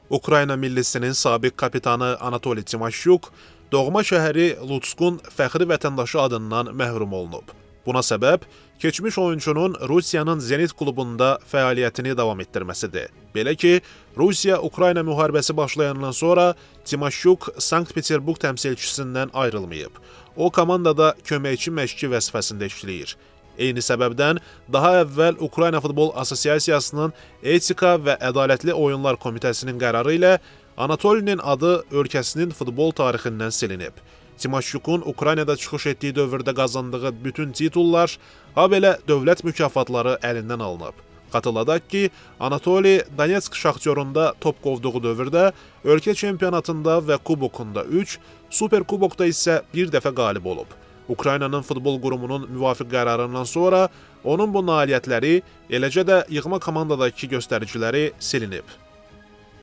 Ukrayna millisinin sabiq kapitanı Anatoliy Timoşyuk, doğma şəhəri Lutskun fəxri vətəndaşı adından məhrum olunub. Buna səbəb, keçmiş oyuncunun Rusiyanın Zenit klubunda fəaliyyətini davam etdirməsidir. Belə ki, Rusiya-Ukrayna müharibəsi başlayandan sonra Timoşyuk Sankt-Peterburg təmsilçisindən ayrılmayıb. O, komandada köməkçi məşqçi vəzifəsində işləyir. Eyni səbəbdən daha əvvəl Ukrayna Futbol Assosiasiyasının Etika və Ədalətli Oyunlar Komitəsinin qərarı ilə Anatolinin adı ölkəsinin futbol tarixindən silinib. Timoşyukun Ukraynada çıxış etdiyi dövrdə qazandığı bütün titullar, habelə dövlət mükafatları əlindən alınıb. Xatırladaq ki, Anatoliy Donetsk Şaxtyorunda top qovduğu dövrdə ölkə çempionatında və kubokunda 3, Superkubokda isə bir dəfə qalib olub. Ukraynanın futbol qurumunun müvafiq qərarından sonra onun bu nailiyyətləri, eləcə də yığma komandadakı göstəriciləri silinib.